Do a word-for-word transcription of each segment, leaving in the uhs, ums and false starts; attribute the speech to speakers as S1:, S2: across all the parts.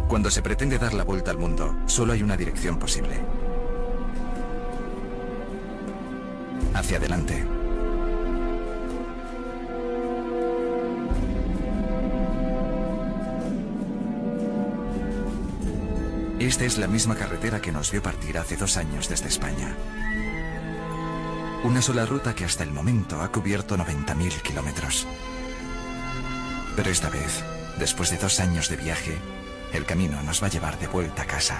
S1: Cuando se pretende dar la vuelta al mundo, solo hay una dirección posible. Hacia adelante. Esta es la misma carretera que nos vio partir hace dos años desde España. Una sola ruta que hasta el momento ha cubierto noventa mil kilómetros. Pero esta vez, después de dos años de viaje, el camino nos va a llevar de vuelta a casa.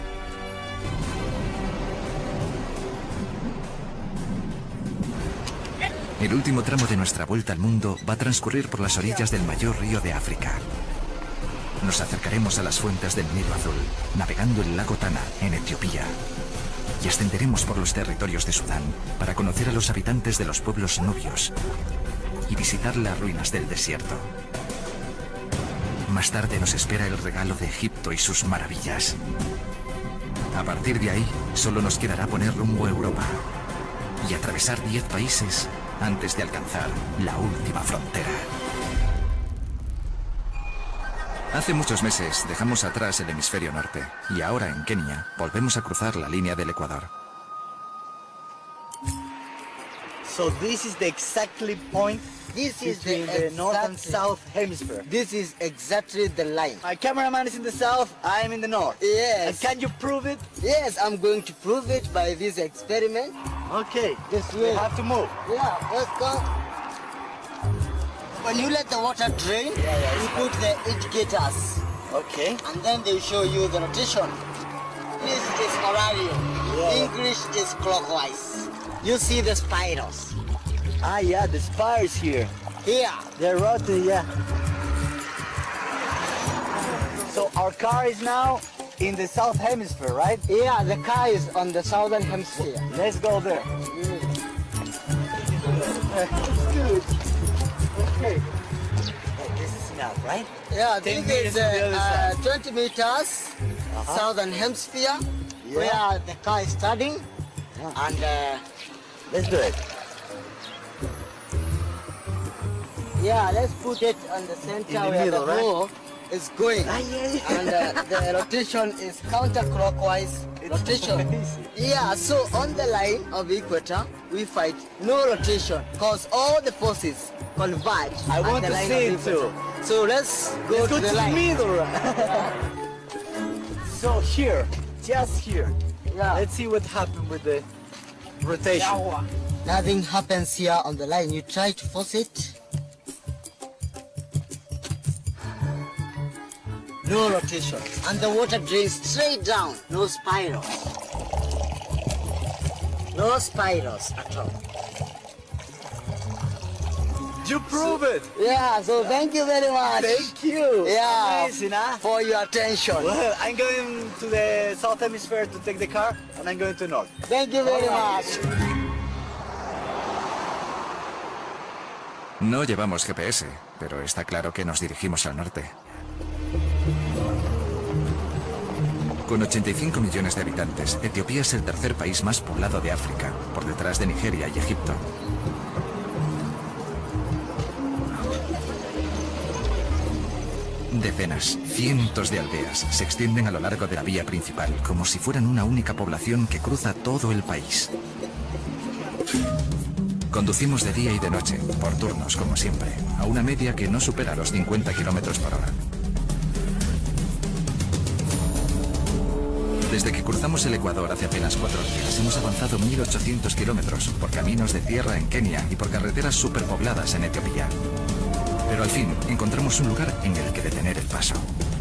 S1: El último tramo de nuestra vuelta al mundo va a transcurrir por las orillas del mayor río de África. Nos acercaremos a las fuentes del Nilo Azul, navegando el lago Tana, en Etiopía. Y ascenderemos por los territorios de Sudán para conocer a los habitantes de los pueblos nubios y visitar las ruinas del desierto. Más tarde nos espera el regalo de Egipto y sus maravillas. A partir de ahí, solo nos quedará poner rumbo a Europa y atravesar diez países antes de alcanzar la última frontera. Hace muchos meses dejamos atrás el hemisferio norte y ahora en Kenia volvemos a cruzar la línea del Ecuador.
S2: So this is the exactly point
S3: This is
S2: between
S3: the,
S2: the north and
S3: exactly-
S2: south hemisphere.
S3: This is exactly the line.
S2: My cameraman is in the south, I am in the north.
S3: Yes.
S2: And can you prove it?
S3: Yes, I'm going to prove it by this experiment.
S2: Okay.
S3: This
S2: We
S3: way.
S2: have to move.
S3: Yeah, let's go. When you let the water drain,
S2: Yeah, yeah,
S3: you
S2: it's
S3: put the indicators,
S2: Okay.
S3: and then they show you the rotation. This is horario.
S2: Yeah.
S3: English is clockwise. You see the spirals.
S2: Ah, yeah, the spires here.
S3: Here.
S2: They're rotating, yeah. So our car is now in the south hemisphere, right?
S3: Yeah, the car is on the southern hemisphere.
S2: Let's go there.
S3: Good.
S2: Okay. This is enough, right?
S3: Yeah,
S2: ten
S3: this
S2: meters
S3: is
S2: to the other
S3: uh,
S2: side.
S3: uh, twenty meters,
S2: Uh-huh.
S3: southern hemisphere,
S2: Yeah.
S3: where the car is starting,
S2: Yeah.
S3: and uh,
S2: Let's do it.
S3: yeah, let's put it on the center
S2: In the
S3: where
S2: middle,
S3: the
S2: right?
S3: row is going.
S2: Ah, yeah, yeah.
S3: And uh, the rotation is counterclockwise
S2: It's
S3: rotation.
S2: crazy.
S3: Yeah, so on the line of equator, we fight no rotation, because all the forces converge.
S2: I
S3: at
S2: want
S3: the
S2: to
S3: line
S2: see
S3: of
S2: it
S3: equator.
S2: too.
S3: So let's go
S2: Let's
S3: to
S2: go
S3: the
S2: to the
S3: line.
S2: middle, right? So here, just here.
S3: Yeah.
S2: Let's see what happened with the rotation.
S3: Nothing happens here on the line. You try to force it. No rotation. And the water drains straight down. No spirals. No spirals at all.
S2: You prove it.
S3: Yeah, so thank you very much.
S2: Thank you.
S3: Yeah,
S2: Amazing, huh?
S3: for your attention.
S2: Well, I'm going to the south hemisphere to take the car, and I'm going to north.
S3: Thank you very much.
S1: No llevamos G P S, pero está claro que nos dirigimos al norte. Con ochenta y cinco millones de habitantes, Etiopía es el tercer país más poblado de África, por detrás de Nigeria y Egipto. Decenas, cientos de aldeas se extienden a lo largo de la vía principal, como si fueran una única población que cruza todo el país. Conducimos de día y de noche, por turnos como siempre, a una media que no supera los cincuenta kilómetros por hora. Desde que cruzamos el Ecuador hace apenas cuatro días, hemos avanzado mil ochocientos kilómetros por caminos de tierra en Kenia y por carreteras superpobladas en Etiopía. Pero al fin encontramos un lugar en el que detener el paso.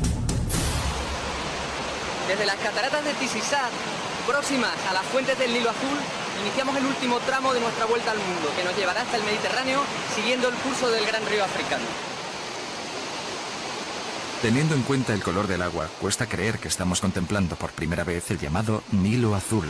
S4: Desde las cataratas de Tisisat, próximas a las fuentes del Nilo Azul, iniciamos el último tramo de nuestra vuelta al mundo, que nos llevará hasta el Mediterráneo, siguiendo el curso del gran río africano.
S1: Teniendo en cuenta el color del agua, cuesta creer que estamos contemplando por primera vez el llamado Nilo Azul.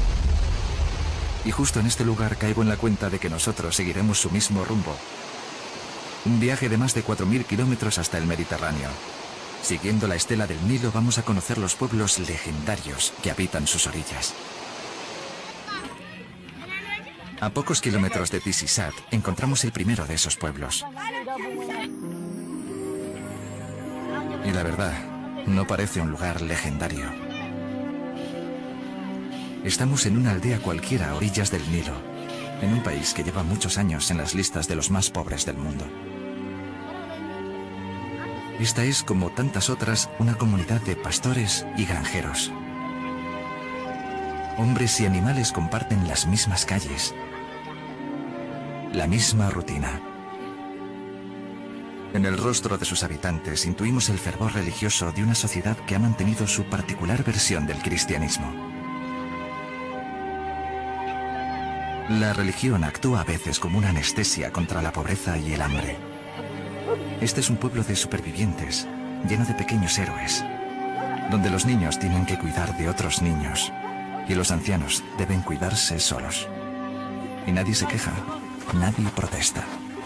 S1: Y justo en este lugar caigo en la cuenta de que nosotros seguiremos su mismo rumbo. Un viaje de más de cuatro mil kilómetros hasta el Mediterráneo. Siguiendo la estela del Nilo vamos a conocer los pueblos legendarios que habitan sus orillas. A pocos kilómetros de Tisisat encontramos el primero de esos pueblos. Y la verdad No parece un lugar legendario. Estamos en una aldea cualquiera a orillas del Nilo, en un país que lleva muchos años en las listas de los más pobres del mundo. Esta es, como tantas otras, una comunidad de pastores y granjeros. Hombres y animales comparten las mismas calles, la misma rutina. En el rostro de sus habitantes intuimos el fervor religioso de una sociedad que ha mantenido su particular versión del cristianismo. La religión actúa a veces como una anestesia contra la pobreza y el hambre. Este es un pueblo de supervivientes, lleno de pequeños héroes, donde los niños tienen que cuidar de otros niños y los ancianos deben cuidarse solos. Y nadie se queja, nadie protesta.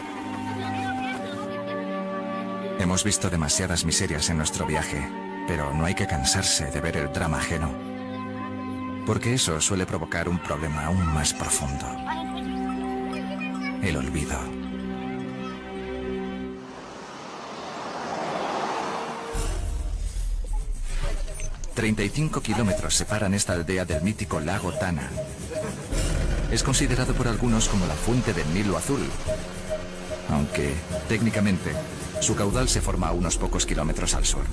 S1: Hemos visto demasiadas miserias en nuestro viaje, pero no hay que cansarse de ver el drama ajeno, porque eso suele provocar un problema aún más profundo: el olvido. treinta y cinco kilómetros separan esta aldea del mítico lago Tana. Es considerado por algunos como la fuente del Nilo Azul, aunque técnicamente su caudal se forma a unos pocos kilómetros al sur.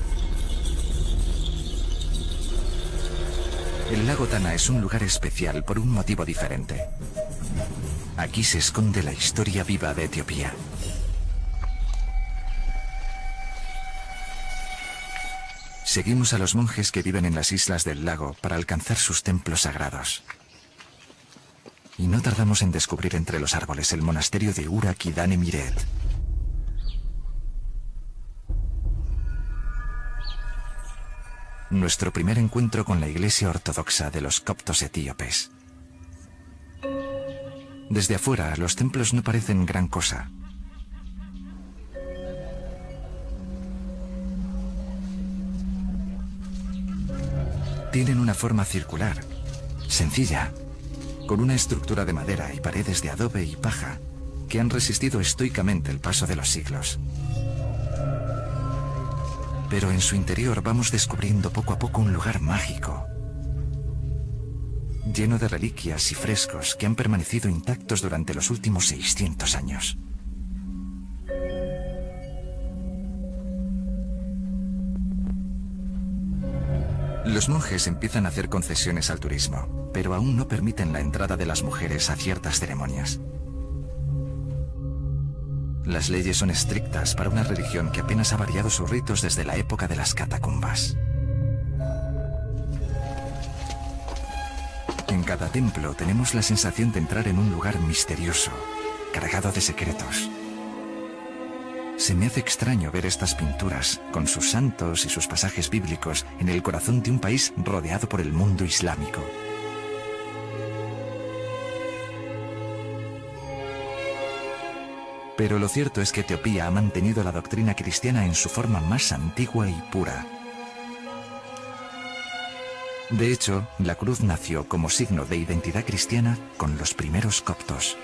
S1: El lago Tana es un lugar especial por un motivo diferente. Aquí se esconde la historia viva de Etiopía. Seguimos a los monjes que viven en las islas del lago para alcanzar sus templos sagrados. Y no tardamos en descubrir entre los árboles el monasterio de Ura Kidane Miret. Nuestro primer encuentro con la iglesia ortodoxa de los coptos etíopes. Desde afuera, los templos no parecen gran cosa. Tienen una forma circular, sencilla, con una estructura de madera y paredes de adobe y paja que han resistido estoicamente el paso de los siglos. Pero en su interior vamos descubriendo poco a poco un lugar mágico, lleno de reliquias y frescos que han permanecido intactos durante los últimos seiscientos años. Los monjes empiezan a hacer concesiones al turismo, pero aún no permiten la entrada de las mujeres a ciertas ceremonias. Las leyes son estrictas para una religión que apenas ha variado sus ritos desde la época de las catacumbas. En cada templo tenemos la sensación de entrar en un lugar misterioso, cargado de secretos. Se me hace extraño ver estas pinturas, con sus santos y sus pasajes bíblicos, en el corazón de un país rodeado por el mundo islámico. Pero lo cierto es que Etiopía ha mantenido la doctrina cristiana en su forma más antigua y pura. De hecho, la cruz nació como signo de identidad cristiana con los primeros coptos.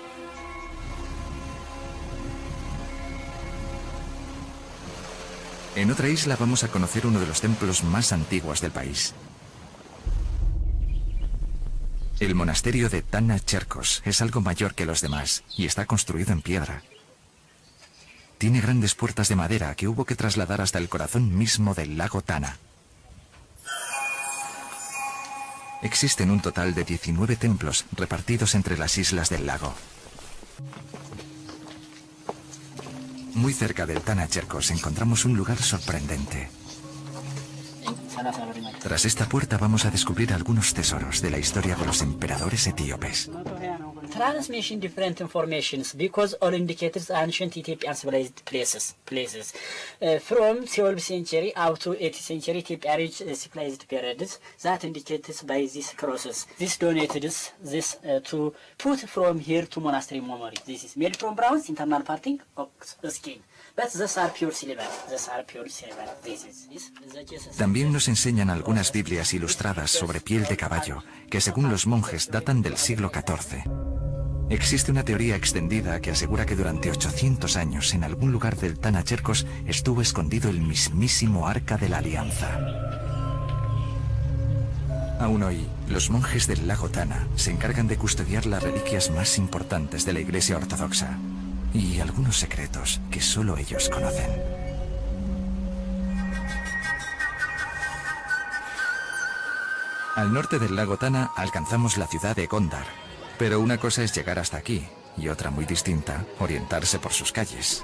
S1: En otra isla vamos a conocer uno de los templos más antiguos del país. El monasterio de Tana Cherkos es algo mayor que los demás y está construido en piedra. Tiene grandes puertas de madera que hubo que trasladar hasta el corazón mismo del lago Tana. Existen un total de diecinueve templos repartidos entre las islas del lago. Muy cerca del Tana Cherkos encontramos un lugar sorprendente. Tras esta puerta vamos a descubrir algunos tesoros de la historia de los emperadores etíopes.
S5: Transmission different informations because all indicators ancient Ethiopian civilized places. Places uh, from twelfth century up to eighteenth century Ethiopia reached uh, civilized periods that indicated by these crosses. This donated us this uh, to put from here to monastery memory. This is made from bronze, internal parting of skin. But these are pure silver. These are pure silver. This is this. this
S1: También nos enseñan algunas Biblias ilustradas sobre piel de caballo que según los monjes datan del siglo catorce. Existe una teoría extendida que asegura que durante ochocientos años en algún lugar del Tana Cherkos estuvo escondido el mismísimo Arca de la Alianza. Aún hoy, los monjes del lago Tana se encargan de custodiar las reliquias más importantes de la Iglesia Ortodoxa y algunos secretos que solo ellos conocen. Al norte del lago Tana alcanzamos la ciudad de Gondar, pero una cosa es llegar hasta aquí y otra muy distinta, orientarse por sus calles.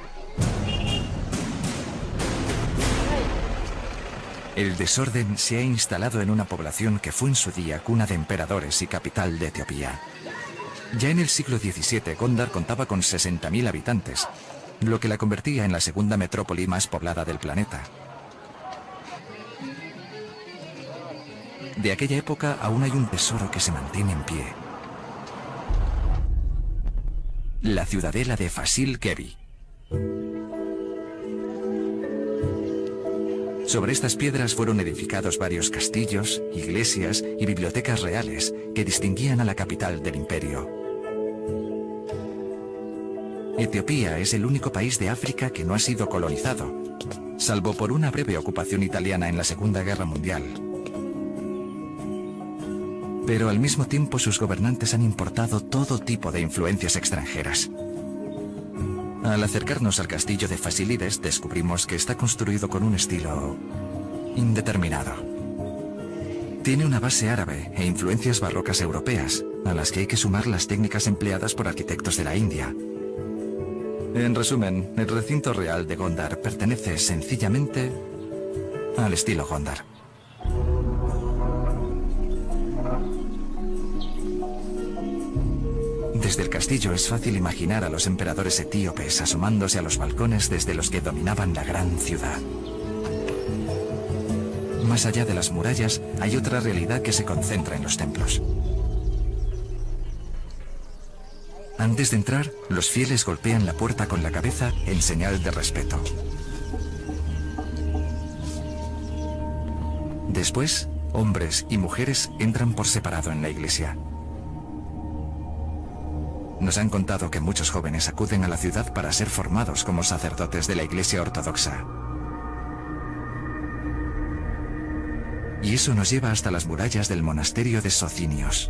S1: El desorden se ha instalado en una población que fue en su día cuna de emperadores y capital de Etiopía. Ya en el siglo diecisiete, Gondar contaba con sesenta mil habitantes, lo que la convertía en la segunda metrópoli más poblada del planeta. De aquella época aún hay un tesoro que se mantiene en pie. La ciudadela de Fasil Kevi. Sobre estas piedras fueron edificados varios castillos, iglesias y bibliotecas reales que distinguían a la capital del imperio. Etiopía es el único país de África que no ha sido colonizado, salvo por una breve ocupación italiana en la Segunda Guerra Mundial. Pero al mismo tiempo sus gobernantes han importado todo tipo de influencias extranjeras. Al acercarnos al castillo de Fasilides descubrimos que está construido con un estilo indeterminado. Tiene una base árabe e influencias barrocas europeas, a las que hay que sumar las técnicas empleadas por arquitectos de la India. En resumen, el recinto real de Gondar pertenece sencillamente al estilo Gondar. Desde el castillo es fácil imaginar a los emperadores etíopes asomándose a los balcones desde los que dominaban la gran ciudad. Más allá de las murallas hay otra realidad que se concentra en los templos. Antes de entrar, los fieles golpean la puerta con la cabeza en señal de respeto. Después, hombres y mujeres entran por separado en la iglesia. Nos han contado que muchos jóvenes acuden a la ciudad para ser formados como sacerdotes de la Iglesia Ortodoxa. Y eso nos lleva hasta las murallas del monasterio de Socinios.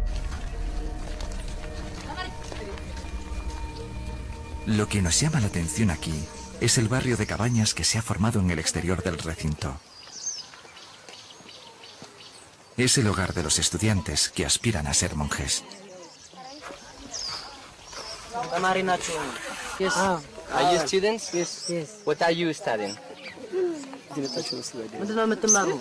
S1: Lo que nos llama la atención aquí es el barrio de cabañas que se ha formado en el exterior del recinto. Es el hogar de los estudiantes que aspiran a ser monjes.
S4: Yes. Ah. Are you students?
S3: Yes, yes.
S4: What are you studying?
S3: ምንድን ነው የምትማሩ?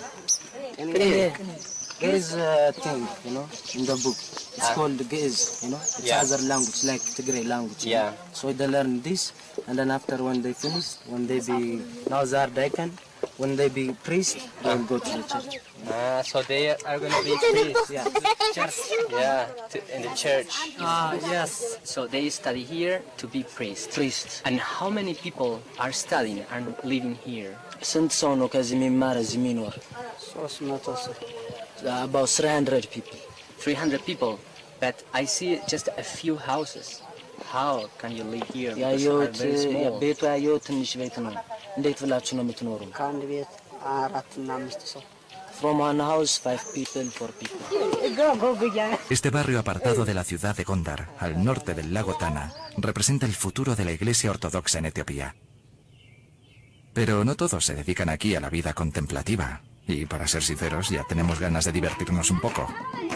S6: Ge'ez uh, thing, you know, in the book. It's
S4: Ah.
S6: called Ge'ez, you know. It's
S4: Yeah.
S6: other language, like Tigray language. you
S4: Yeah.
S6: know. So they learn this, and then after when they finish, when they be Nazar Dakan, when they be priest, they will go to the church.
S4: Ah, so they are going to be priests.
S6: Yeah. Church.
S4: Yeah, to, in the church.
S5: Ah, yes.
S4: So they study here to be priests.
S6: Priest.
S4: And how many people are studying and living here?
S6: ስንት ሰው ነው ከዚህ የሚማር እዚህ የሚኖር?
S3: ሶስት መቶ ሰው
S6: About three hundred people.
S4: three hundred people. But I see just a few houses. How can you live here? Because are
S6: ያየሁት
S4: very small.
S6: ቤቱ ያየሁት ትንሽ ቤት ነው። እንዴት ብላችሁ ነው የምትኖሩ?
S3: ከአንድ ቤት አራት እና አምስት ሰው
S6: From one house, five people, four people.
S1: Este barrio apartado de la ciudad de Gondar, al norte del lago Tana, representa el futuro de la Iglesia Ortodoxa en Etiopía. Pero no todos se dedican aquí a la vida contemplativa. Y para ser sinceros, ya tenemos ganas de divertirnos un poco.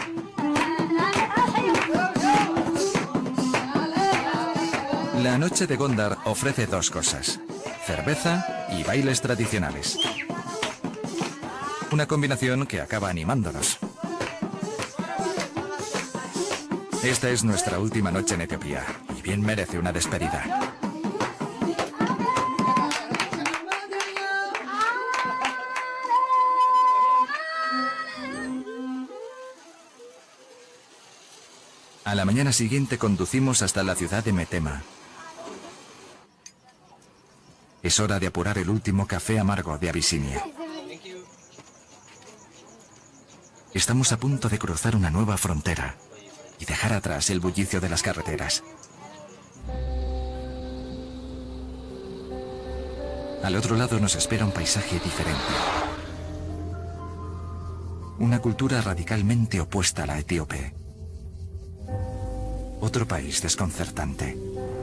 S1: La noche de Gondar ofrece dos cosas: cerveza y bailes tradicionales. Una combinación que acaba animándonos. Esta es nuestra última noche en Etiopía y bien merece una despedida. A la mañana siguiente conducimos hasta la ciudad de Metema. Es hora de apurar el último café amargo de Abisinia. Estamos a punto de cruzar una nueva frontera y dejar atrás el bullicio de las carreteras. Al otro lado nos espera un paisaje diferente. Una cultura radicalmente opuesta a la etíope. Otro país desconcertante.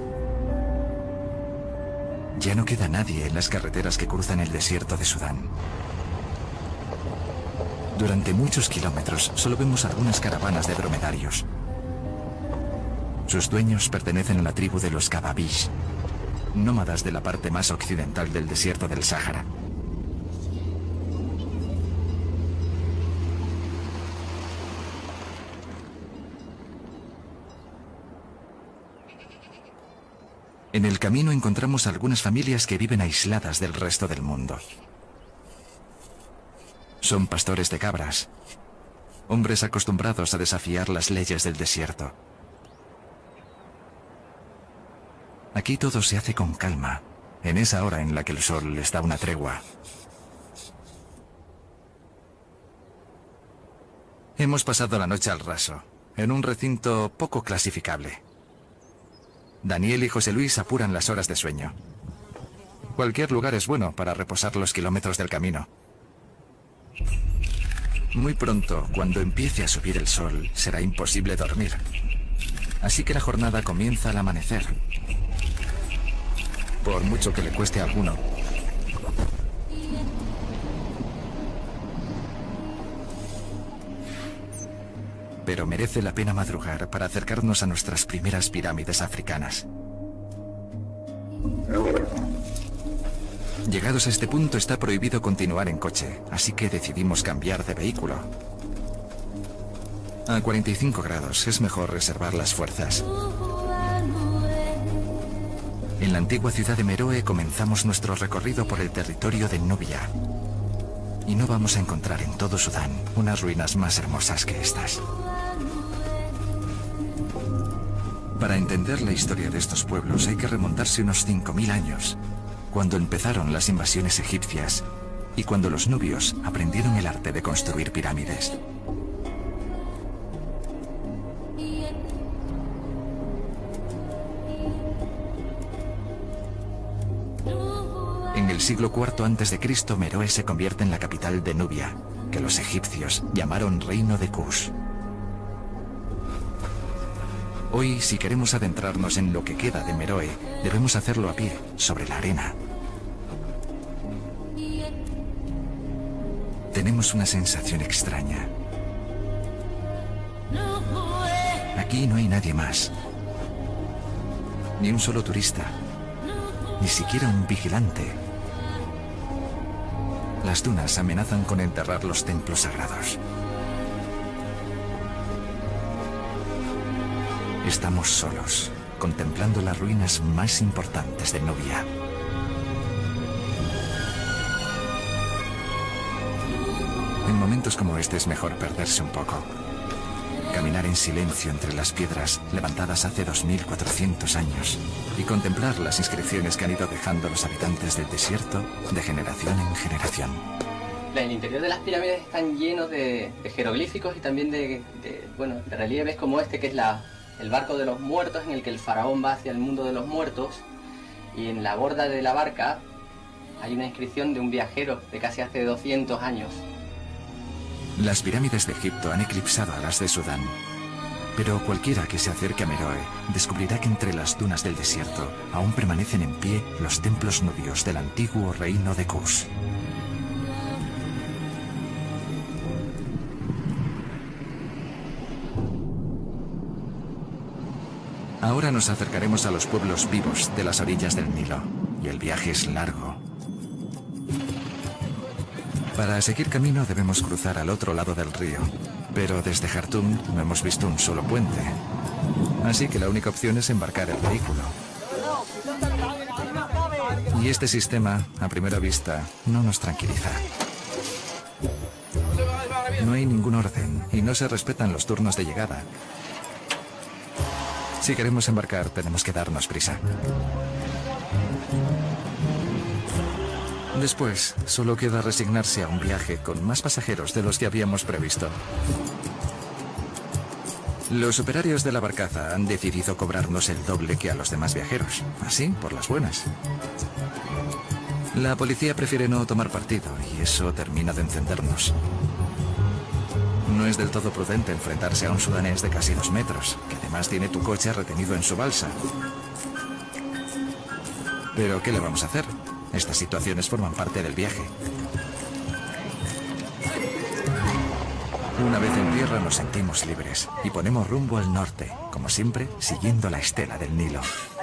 S1: Ya no queda nadie en las carreteras que cruzan el desierto de Sudán. Durante muchos kilómetros solo vemos algunas caravanas de dromedarios. Sus dueños pertenecen a la tribu de los Kababish, nómadas de la parte más occidental del desierto del Sáhara. En el camino encontramos algunas familias que viven aisladas del resto del mundo. Son pastores de cabras, hombres acostumbrados a desafiar las leyes del desierto. Aquí todo se hace con calma, en esa hora en la que el sol les da una tregua. Hemos pasado la noche al raso, en un recinto poco clasificable. Daniel y José Luis apuran las horas de sueño. Cualquier lugar es bueno para reposar los kilómetros del camino. Muy pronto, cuando empiece a subir el sol, será imposible dormir. Así que la jornada comienza al amanecer. Por mucho que le cueste a alguno. Pero merece la pena madrugar para acercarnos a nuestras primeras pirámides africanas. Llegados a este punto está prohibido continuar en coche, así que decidimos cambiar de vehículo. A cuarenta y cinco grados es mejor reservar las fuerzas. En la antigua ciudad de Meroe comenzamos nuestro recorrido por el territorio de Nubia. Y no vamos a encontrar en todo Sudán unas ruinas más hermosas que estas. Para entender la historia de estos pueblos hay que remontarse unos cinco mil años, cuando empezaron las invasiones egipcias y cuando los nubios aprendieron el arte de construir pirámides. En el siglo cuarto antes de Cristo, Meroe se convierte en la capital de Nubia, que los egipcios llamaron Reino de Kush. Hoy, si queremos adentrarnos en lo que queda de Meroe, debemos hacerlo a pie, sobre la arena. Tenemos una sensación extraña. Aquí no hay nadie más. Ni un solo turista. Ni siquiera un vigilante. Las dunas amenazan con enterrar los templos sagrados. Estamos solos, contemplando las ruinas más importantes de Nubia. En momentos como este es mejor perderse un poco. Caminar en silencio entre las piedras levantadas hace dos mil cuatrocientos años y contemplar las inscripciones que han ido dejando los habitantes del desierto de generación en generación.
S4: El interior de las pirámides están llenos de, de jeroglíficos y también de, de, bueno, de relieves como este, que es la, el barco de los muertos, en el que el faraón va hacia el mundo de los muertos, y en la borda de la barca hay una inscripción de un viajero de casi hace doscientos años.
S1: Las pirámides de Egipto han eclipsado a las de Sudán, pero cualquiera que se acerque a Meroe descubrirá que entre las dunas del desierto aún permanecen en pie los templos nubios del antiguo reino de Kush. Ahora nos acercaremos a los pueblos vivos de las orillas del Nilo, y el viaje es largo. Para seguir camino debemos cruzar al otro lado del río, pero desde Jartum no hemos visto un solo puente. Así que la única opción es embarcar el vehículo. Y este sistema, a primera vista, no nos tranquiliza. No hay ningún orden y no se respetan los turnos de llegada. Si queremos embarcar, tenemos que darnos prisa. Después, solo queda resignarse a un viaje con más pasajeros de los que habíamos previsto. Los operarios de la barcaza han decidido cobrarnos el doble que a los demás viajeros, así por las buenas. La policía prefiere no tomar partido y eso termina de encendernos. No es del todo prudente enfrentarse a un sudanés de casi dos metros, que además tiene tu coche retenido en su balsa. Pero ¿qué le vamos a hacer? Estas situaciones forman parte del viaje. Una vez en tierra nos sentimos libres y ponemos rumbo al norte, como siempre, siguiendo la estela del Nilo.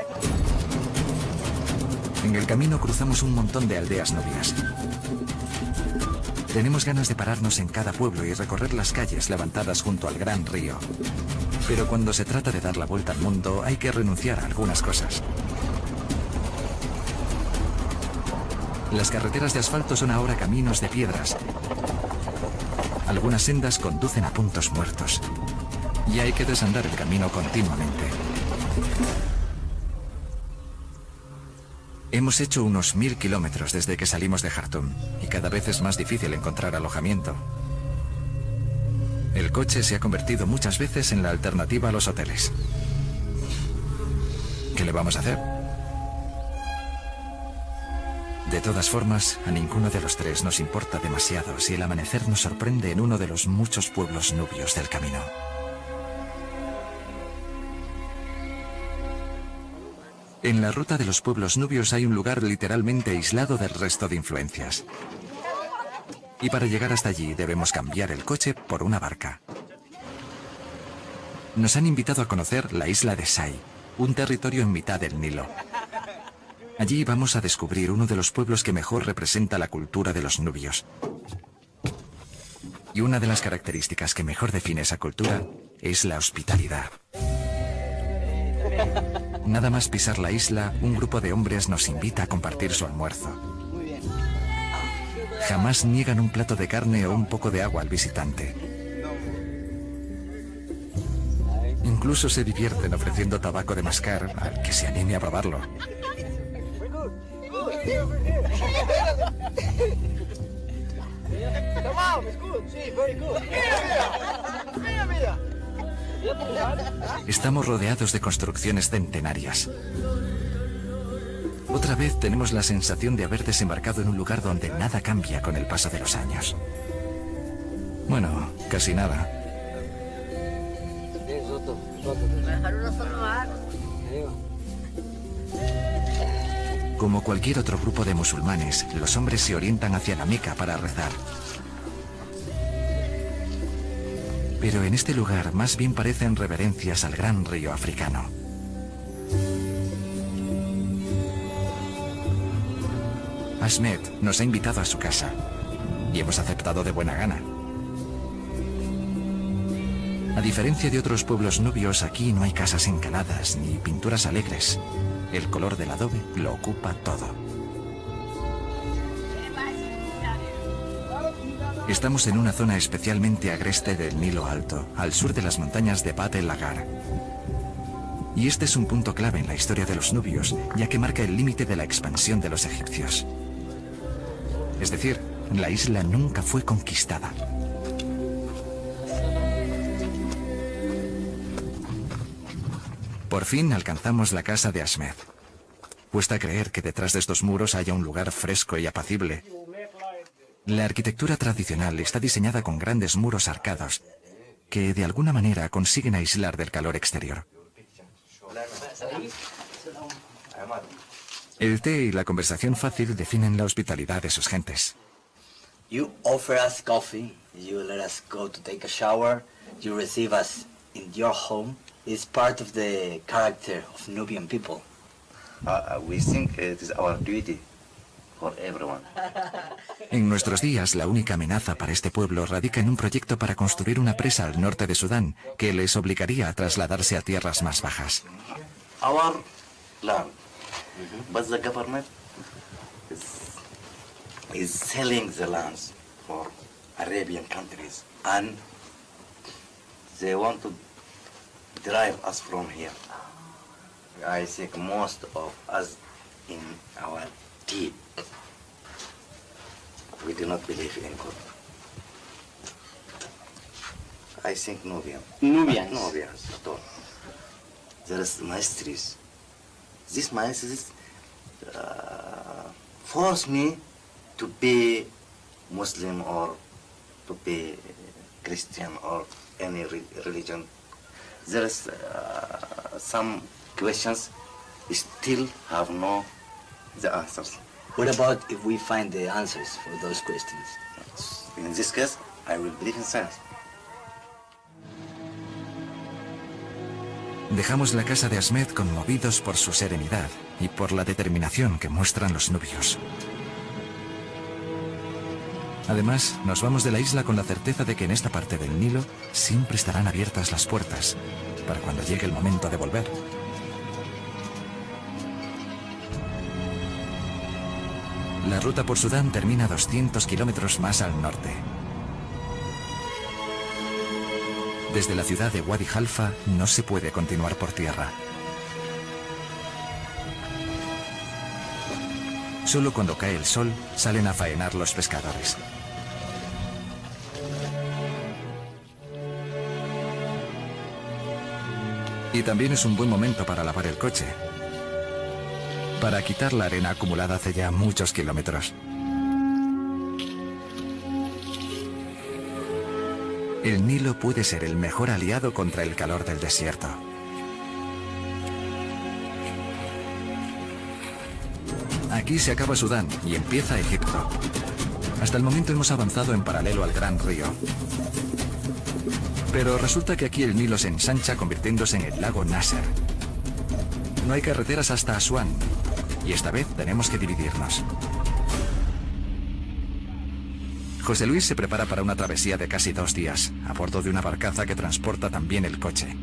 S1: En el camino cruzamos un montón de aldeas nubias. Tenemos ganas de pararnos en cada pueblo y recorrer las calles levantadas junto al gran río. Pero cuando se trata de dar la vuelta al mundo, hay que renunciar a algunas cosas. Las carreteras de asfalto son ahora caminos de piedras. Algunas sendas conducen a puntos muertos. Y hay que desandar el camino continuamente. Hemos hecho unos mil kilómetros desde que salimos de Jartum y cada vez es más difícil encontrar alojamiento. El coche se ha convertido muchas veces en la alternativa a los hoteles. ¿Qué le vamos a hacer? De todas formas, a ninguno de los tres nos importa demasiado si el amanecer nos sorprende en uno de los muchos pueblos nubios del camino. En la ruta de los pueblos nubios hay un lugar literalmente aislado del resto de influencias. Y para llegar hasta allí debemos cambiar el coche por una barca. Nos han invitado a conocer la isla de Sai, un territorio en mitad del Nilo. Allí vamos a descubrir uno de los pueblos que mejor representa la cultura de los nubios. Y una de las características que mejor define esa cultura es la hospitalidad. Nada más pisar la isla, un grupo de hombres nos invita a compartir su almuerzo. Jamás niegan un plato de carne o un poco de agua al visitante. Incluso se divierten ofreciendo tabaco de mascar al que se anime a probarlo. Estamos rodeados de construcciones centenarias. Otra vez tenemos la sensación de haber desembarcado en un lugar donde nada cambia con el paso de los años. Bueno, casi nada. Como cualquier otro grupo de musulmanes, los hombres se orientan hacia la Meca para rezar. Pero en este lugar más bien parecen reverencias al gran río africano. Ahmed nos ha invitado a su casa y hemos aceptado de buena gana. A diferencia de otros pueblos nubios, aquí no hay casas encaladas ni pinturas alegres. El color del adobe lo ocupa todo. Estamos en una zona especialmente agreste del Nilo Alto, al sur de las montañas de Bat el Lagar. Y este es un punto clave en la historia de los nubios, ya que marca el límite de la expansión de los egipcios. Es decir, la isla nunca fue conquistada. Por fin alcanzamos la casa de Ahmed. Cuesta creer que detrás de estos muros haya un lugar fresco y apacible. La arquitectura tradicional está diseñada con grandes muros arcados, que de alguna manera consiguen aislar del calor exterior. El té y la conversación fácil definen la hospitalidad de sus gentes.
S2: You offer us coffee, you let us go to take a shower, you receive us in your home. It's part of the character of Nubian people.
S7: Uh, we think it is our duty for everyone.
S1: En nuestros días, la única amenaza para este pueblo radica en un proyecto para construir una presa al norte de Sudán, que les obligaría a trasladarse a tierras más bajas.
S7: Our land, but the government is, is selling the lands for Arabian countries, and they want to drive us from here. I think most of us in our deep, we do not believe in God. I think Nubian.
S4: Nubians.
S7: Nubians. There is mysteries. These mysteries uh, force me to be Muslim or to be Christian or any re religion. There is uh, some questions still have no the answers.
S2: What about if we find the answers for those questions?
S7: In this case, I will believe in science.
S1: Dejamos la casa de Asmed conmovidos por su serenidad y por la determinación que muestran los nubios. Además, nos vamos de la isla con la certeza de que en esta parte del Nilo siempre estarán abiertas las puertas para cuando llegue el momento de volver. La ruta por Sudán termina doscientos kilómetros más al norte. Desde la ciudad de Wadi Halfa no se puede continuar por tierra. Solo cuando cae el sol salen a faenar los pescadores. Y también es un buen momento para lavar el coche, para quitar la arena acumulada hace ya muchos kilómetros. El Nilo puede ser el mejor aliado contra el calor del desierto. Aquí se acaba Sudán y empieza Egipto. Hasta el momento hemos avanzado en paralelo al gran río. Pero resulta que aquí el Nilo se ensancha convirtiéndose en el lago Nasser. No hay carreteras hasta Asuán y esta vez tenemos que dividirnos. José Luis se prepara para una travesía de casi dos días, a bordo de una barcaza que transporta también el coche.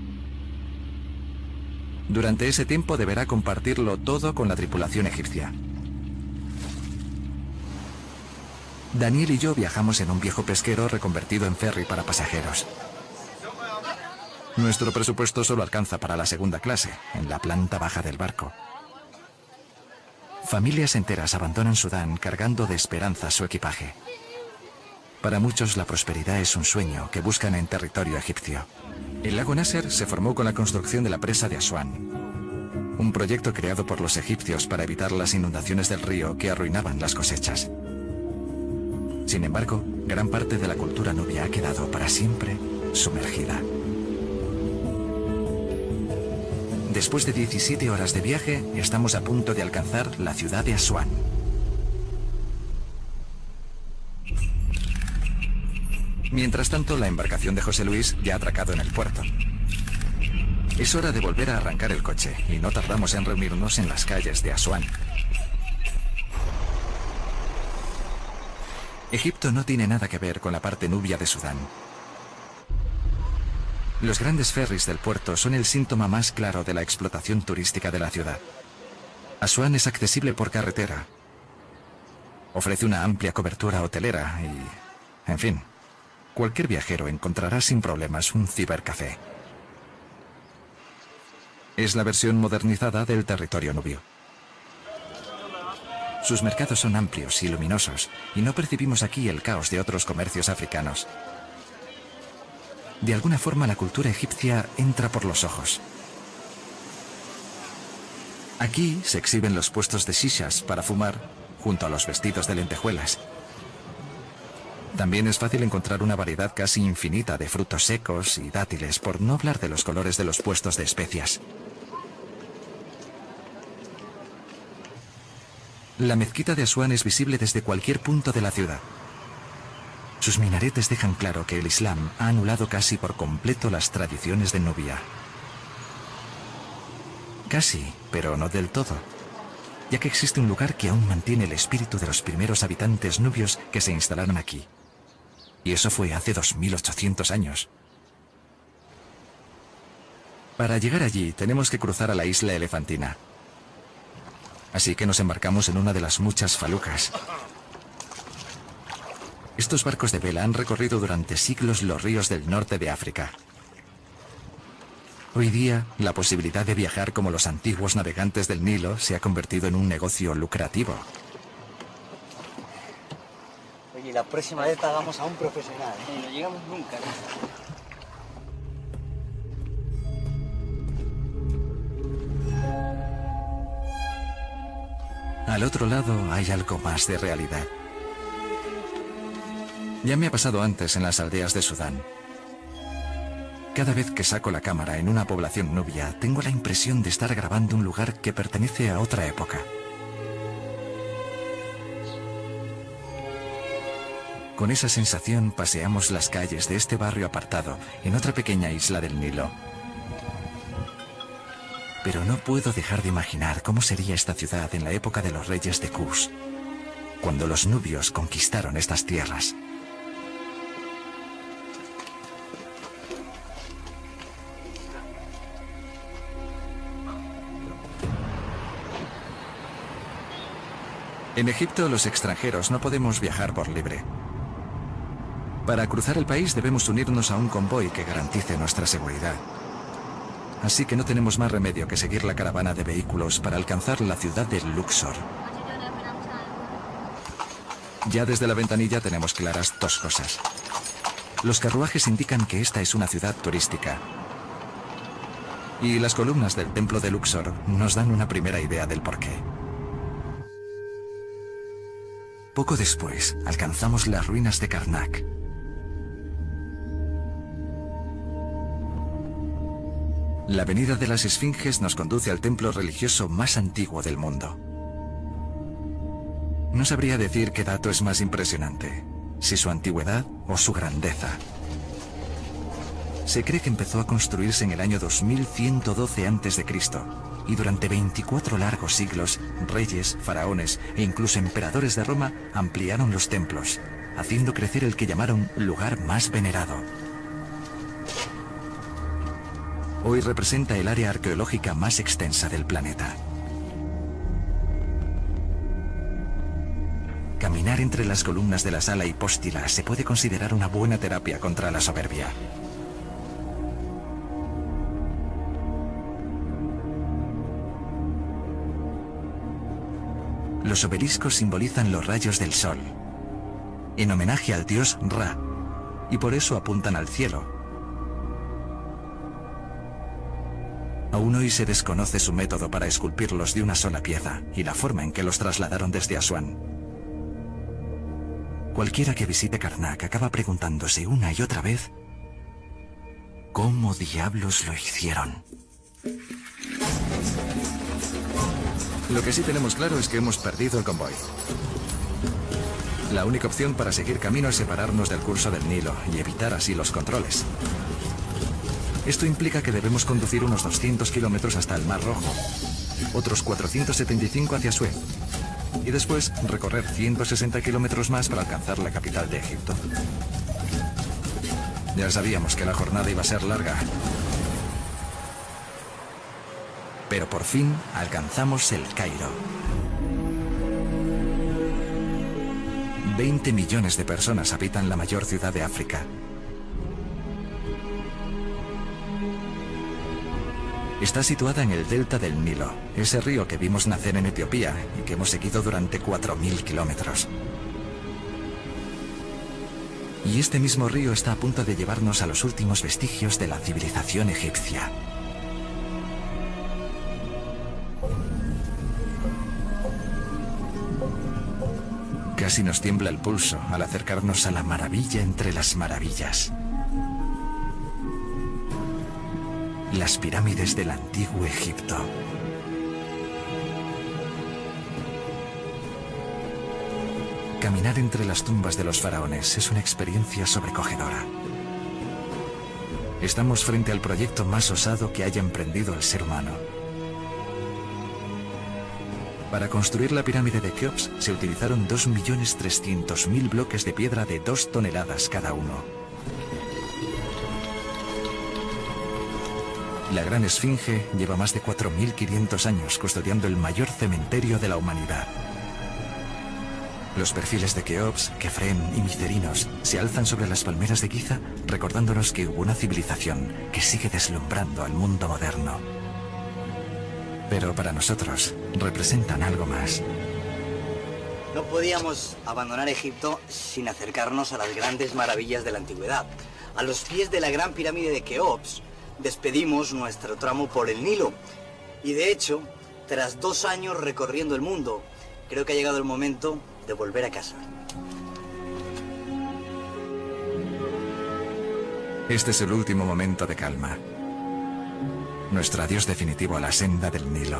S1: Durante ese tiempo deberá compartirlo todo con la tripulación egipcia. Daniel y yo viajamos en un viejo pesquero reconvertido en ferry para pasajeros. Nuestro presupuesto solo alcanza para la segunda clase, en la planta baja del barco. Familias enteras abandonan Sudán cargando de esperanza su equipaje. Para muchos la prosperidad es un sueño que buscan en territorio egipcio. El lago Nasser se formó con la construcción de la presa de Asuán, un proyecto creado por los egipcios para evitar las inundaciones del río que arruinaban las cosechas. Sin embargo, gran parte de la cultura nubia ha quedado para siempre sumergida. Después de diecisiete horas de viaje, estamos a punto de alcanzar la ciudad de Asuán. Mientras tanto, la embarcación de José Luis ya ha atracado en el puerto. Es hora de volver a arrancar el coche y no tardamos en reunirnos en las calles de Asuán. Egipto no tiene nada que ver con la parte nubia de Sudán. Los grandes ferries del puerto son el síntoma más claro de la explotación turística de la ciudad. Asuán es accesible por carretera. Ofrece una amplia cobertura hotelera y, en fin, cualquier viajero encontrará sin problemas un cibercafé. Es la versión modernizada del territorio nubio. Sus mercados son amplios y luminosos, y no percibimos aquí el caos de otros comercios africanos. De alguna forma la cultura egipcia entra por los ojos. Aquí se exhiben los puestos de shishas para fumar, junto a los vestidos de lentejuelas. También es fácil encontrar una variedad casi infinita de frutos secos y dátiles, por no hablar de los colores de los puestos de especias. La mezquita de Asuán es visible desde cualquier punto de la ciudad. Sus minaretes dejan claro que el Islam ha anulado casi por completo las tradiciones de Nubia. Casi, pero no del todo, ya que existe un lugar que aún mantiene el espíritu de los primeros habitantes nubios que se instalaron aquí. Y eso fue hace dos mil ochocientos años. Para llegar allí tenemos que cruzar a la isla Elefantina. Así que nos embarcamos en una de las muchas falucas. Estos barcos de vela han recorrido durante siglos los ríos del norte de África. Hoy día, la posibilidad de viajar como los antiguos navegantes del Nilo se ha convertido en un negocio lucrativo.
S3: Oye, la próxima vez pagamos a un profesional, ¿eh?
S4: Sí, no llegamos nunca.
S1: Al otro lado hay algo más de realidad. Ya me ha pasado antes en las aldeas de Sudán. Cada vez que saco la cámara en una población nubia, tengo la impresión de estar grabando un lugar que pertenece a otra época. Con esa sensación paseamos las calles de este barrio apartado en otra pequeña isla del Nilo. Pero no puedo dejar de imaginar cómo sería esta ciudad en la época de los reyes de Kush, cuando los nubios conquistaron estas tierras. En Egipto, los extranjeros no podemos viajar por libre. Para cruzar el país debemos unirnos a un convoy que garantice nuestra seguridad. Así que no tenemos más remedio que seguir la caravana de vehículos para alcanzar la ciudad de Luxor. Ya desde la ventanilla tenemos claras dos cosas. Los carruajes indican que esta es una ciudad turística. Y las columnas del templo de Luxor nos dan una primera idea del porqué. Poco después, alcanzamos las ruinas de Karnak. La avenida de las Esfinges nos conduce al templo religioso más antiguo del mundo. No sabría decir qué dato es más impresionante, si su antigüedad o su grandeza. Se cree que empezó a construirse en el año dos mil ciento doce antes de Cristo y durante veinticuatro largos siglos, reyes, faraones e incluso emperadores de Roma ampliaron los templos, haciendo crecer el que llamaron lugar más venerado. Hoy representa el área arqueológica más extensa del planeta. Caminar entre las columnas de la sala hipóstila se puede considerar una buena terapia contra la soberbia. Los obeliscos simbolizan los rayos del sol, en homenaje al dios Ra, y por eso apuntan al cielo. Aún hoy se desconoce su método para esculpirlos de una sola pieza y la forma en que los trasladaron desde Asuán. Cualquiera que visite Karnak acaba preguntándose una y otra vez ¿cómo diablos lo hicieron? Lo que sí tenemos claro es que hemos perdido el convoy. La única opción para seguir camino es separarnos del curso del Nilo y evitar así los controles. Esto implica que debemos conducir unos doscientos kilómetros hasta el Mar Rojo, otros cuatrocientos setenta y cinco hacia Suez, y después recorrer ciento sesenta kilómetros más para alcanzar la capital de Egipto. Ya sabíamos que la jornada iba a ser larga. Pero por fin alcanzamos el Cairo. veinte millones de personas habitan la mayor ciudad de África. Está situada en el delta del Nilo, ese río que vimos nacer en Etiopía y que hemos seguido durante cuatro mil kilómetros. Y este mismo río está a punto de llevarnos a los últimos vestigios de la civilización egipcia. Casi nos tiembla el pulso al acercarnos a la maravilla entre las maravillas. Las pirámides del antiguo Egipto. Caminar entre las tumbas de los faraones es una experiencia sobrecogedora. Estamos frente al proyecto más osado que haya emprendido el ser humano. Para construir la pirámide de Keops se utilizaron dos millones trescientos mil bloques de piedra de dos toneladas cada uno. La Gran Esfinge lleva más de cuatro mil quinientos años custodiando el mayor cementerio de la humanidad. Los perfiles de Keops, Kefren y Micerinos se alzan sobre las palmeras de Giza, recordándonos que hubo una civilización que sigue deslumbrando al mundo moderno. Pero para nosotros representan algo más.
S2: No podíamos abandonar Egipto sin acercarnos a las grandes maravillas de la antigüedad. A los pies de la gran pirámide de Keops despedimos nuestro tramo por el Nilo. Y de hecho, tras dos años recorriendo el mundo, Creo que ha llegado el momento de volver a casa.
S1: Este es el último momento de calma. Nuestro adiós definitivo a la senda del Nilo.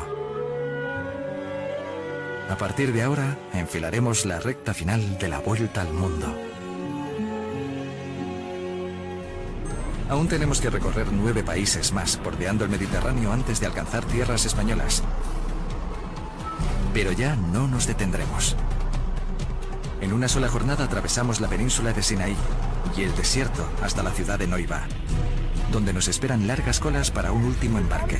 S1: A partir de ahora, enfilaremos la recta final de la vuelta al mundo. Aún tenemos que recorrer nueve países más, bordeando el Mediterráneo antes de alcanzar tierras españolas. Pero ya no nos detendremos. En una sola jornada atravesamos la península de Sinaí y el desierto hasta la ciudad de Noiva, donde nos esperan largas colas para un último embarque.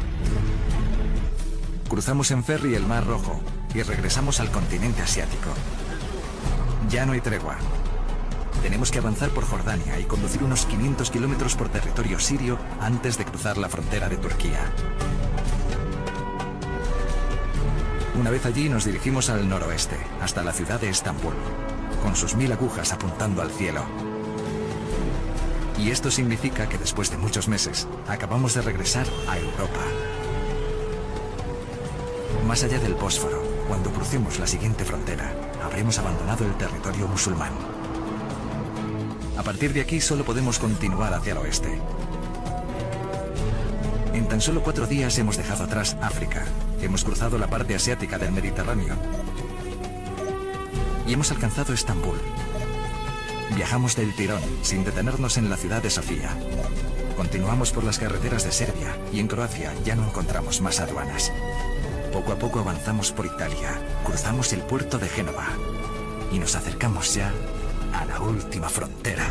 S1: Cruzamos en ferry el Mar Rojo y regresamos al continente asiático. Ya no hay tregua. Tenemos que avanzar por Jordania y conducir unos quinientos kilómetros por territorio sirio antes de cruzar la frontera de Turquía. Una vez allí nos dirigimos al noroeste, hasta la ciudad de Estambul, con sus mil agujas apuntando al cielo. Y esto significa que después de muchos meses, acabamos de regresar a Europa. Más allá del Bósforo, cuando crucemos la siguiente frontera, habremos abandonado el territorio musulmán. A partir de aquí solo podemos continuar hacia el oeste. En tan solo cuatro días hemos dejado atrás África, hemos cruzado la parte asiática del Mediterráneo y hemos alcanzado Estambul. Viajamos del tirón, sin detenernos en la ciudad de Sofía. Continuamos por las carreteras de Serbia y en Croacia ya no encontramos más aduanas. Poco a poco avanzamos por Italia, cruzamos el puerto de Génova y nos acercamos ya a la última frontera.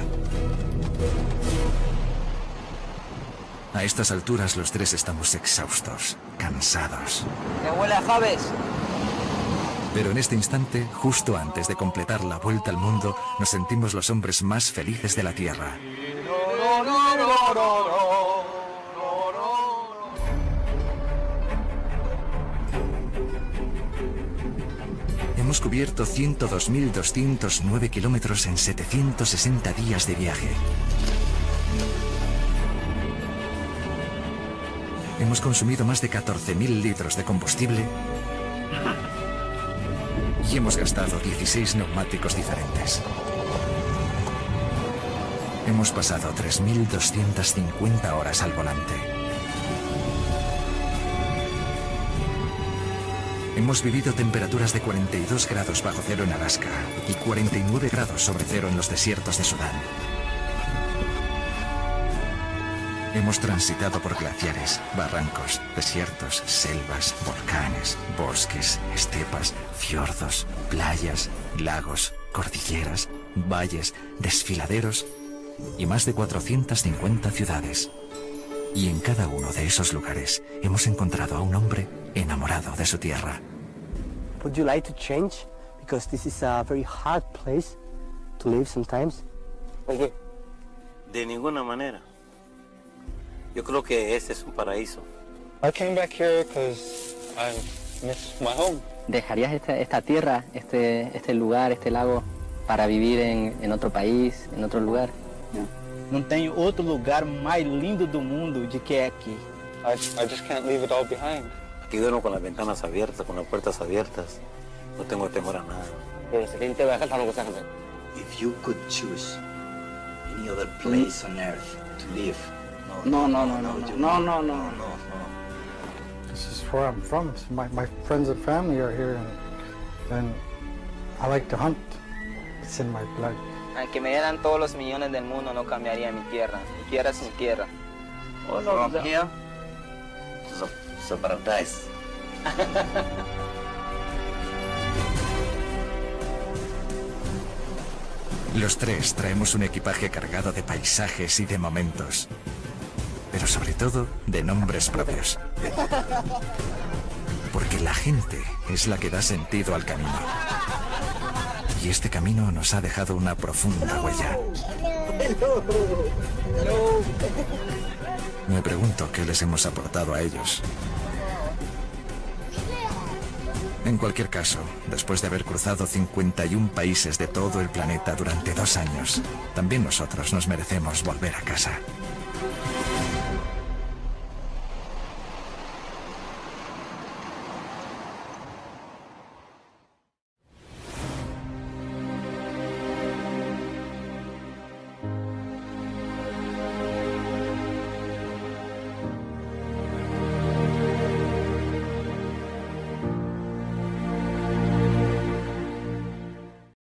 S1: A estas alturas los tres estamos exhaustos, cansados.
S3: ¡Me huele a Javes!
S1: Pero en este instante, justo antes de completar la vuelta al mundo, nos sentimos los hombres más felices de la Tierra. Hemos cubierto ciento dos mil doscientos nueve kilómetros en setecientos sesenta días de viaje. Hemos consumido más de catorce mil litros de combustible y hemos gastado dieciséis neumáticos diferentes. Hemos pasado tres mil doscientas cincuenta horas al volante. Hemos vivido temperaturas de cuarenta y dos grados bajo cero en Alaska y cuarenta y nueve grados sobre cero en los desiertos de Sudán. Hemos transitado por glaciares, barrancos, desiertos, selvas, volcanes, bosques, estepas, fiordos, playas, lagos, cordilleras, valles, desfiladeros y más de cuatrocientas cincuenta ciudades. Y en cada uno de esos lugares hemos encontrado a un hombre enamorado de su tierra.
S8: Would you like to change? Because this is a very hard place to live sometimes.
S9: Okay. De ninguna manera. Yo creo que este es un paraíso.
S10: I came back here because I miss my home.
S4: ¿Dejarías esta, esta tierra, este, este lugar, este lago, para vivir en, en otro país, en otro lugar?
S3: Não. Não tem outro lugar mais lindo do mundo de que é aqui.
S10: I, I just can't leave it all behind.
S9: Aquí duermo con las ventanas abiertas, con las puertas abiertas. No tengo temor a nada.
S2: If you could choose any other place on earth to live,
S3: No, no, no, no, no, no, no, no, no.
S10: This is where I'm from. My, my friends and family are here, and, and I like to hunt. It's in my blood.
S11: Aunque me dieran todos los millones del mundo, no cambiaría mi tierra. Mi tierra es mi tierra.
S2: Oh, no, from here, it's a, it's a paradise.
S1: Los tres traemos un equipaje cargado de paisajes y de momentos, pero sobre todo de nombres propios. Porque la gente es la que da sentido al camino. Y este camino nos ha dejado una profunda huella. Me pregunto qué les hemos aportado a ellos. En cualquier caso, después de haber cruzado cincuenta y un países de todo el planeta durante dos años, también nosotros nos merecemos volver a casa.